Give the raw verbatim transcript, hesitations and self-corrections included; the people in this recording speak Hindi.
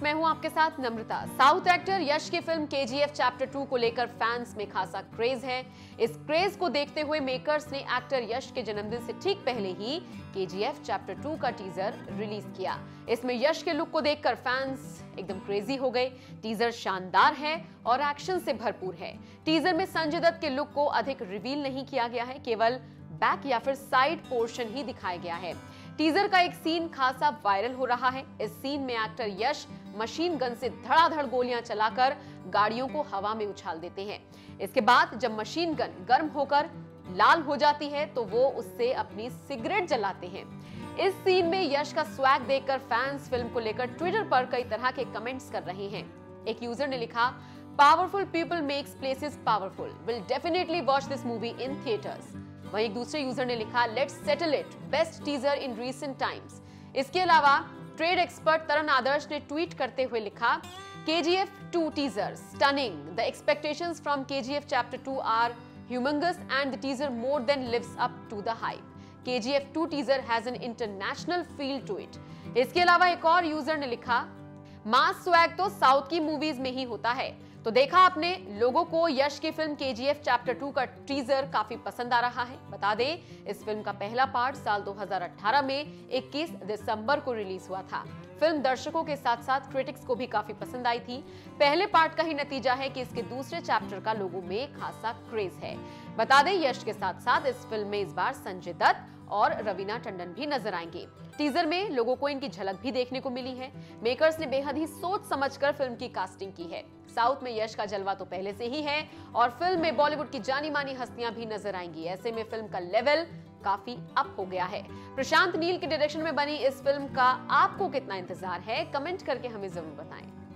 मैं हूं आपके साथ नम्रता। साउथ एक्टर यश की फिल्म केजीएफ चैप्टर टू को लेकर फैंस में खासा क्रेज है। इस क्रेज को देखते हुए मेकर्स ने एक्टर यश के जन्मदिन से ठीक पहले ही केजीएफ चैप्टर टू का टीजर रिलीज किया। इसमें यश के लुक को देखकर फैंस एकदम क्रेजी हो गए। टीजर शानदार है और एक्शन से भरपूर है। टीजर में संजय दत्त के लुक को अधिक रिवील नहीं किया गया है, केवल बैक या फिर साइड पोर्शन ही दिखाया गया है। टीजर का एक सीन खासा वायरल हो रहा है। इस सीन में एक्टर यश मशीन गन से धड़ाधड़ गोलियां चलाकर गाड़ियों को हवा में उछाल देते हैं। इसके बाद जब मशीन गन गर्म होकर लाल हो जाती है तो वो उससे अपनी सिगरेट जलाते हैं। इस सीन में यश का स्वैग देखकर फैंस फिल्म को लेकर ट्विटर पर कई तरह के कमेंट्स कर रहे हैं। एक यूजर ने लिखा, powerful people makes places powerful, will definitely watch this movie in theatres. वहीं एक दूसरे यूजर ने लिखा, let's settle it, best teaser in recent times. इसके अलावा ट्रेड एक्सपर्ट तरन आदर्श ने ट्वीट करते हुए लिखा, KGF two teaser stunning, the expectations from KGF chapter two are humongous and the teaser more than lives up to the hype. KGF two teaser has an international feel to it. इसके अलावा एक और यूजर ने लिखा, मास स्वैग तो साउथ की मूवीज में ही होता है। तो देखा आपने, लोगों को यश की फिल्म केजीएफ चैप्टर टू का टीजर काफी पसंद आ रहा है। बता दें, इस फिल्म का पहला पार्ट साल दो हज़ार अठारह में इक्कीस दिसंबर को रिलीज हुआ था। फिल्म दर्शकों के साथ साथ क्रिटिक्स को भी काफी पसंद आई थी। पहले पार्ट का ही नतीजा है कि इसके दूसरे चैप्टर का लोगों में खासा क्रेज है। बता दें, यश के साथ साथ इस फिल्म में इस बार संजय दत्त और रवीना टंडन भी नजर आएंगे। टीजर में लोगों को इनकी झलक भी देखने को मिली है। मेकर्स ने बेहद ही सोच समझकर फिल्म की कास्टिंग की है। साउथ में यश का जलवा तो पहले से ही है और फिल्म में बॉलीवुड की जानी मानी हस्तियां भी नजर आएंगी। ऐसे में फिल्म का लेवल काफी अप हो गया है। प्रशांत नील के डायरेक्शन में बनी इस फिल्म का आपको कितना इंतजार है, कमेंट करके हमें जरूर बताएं।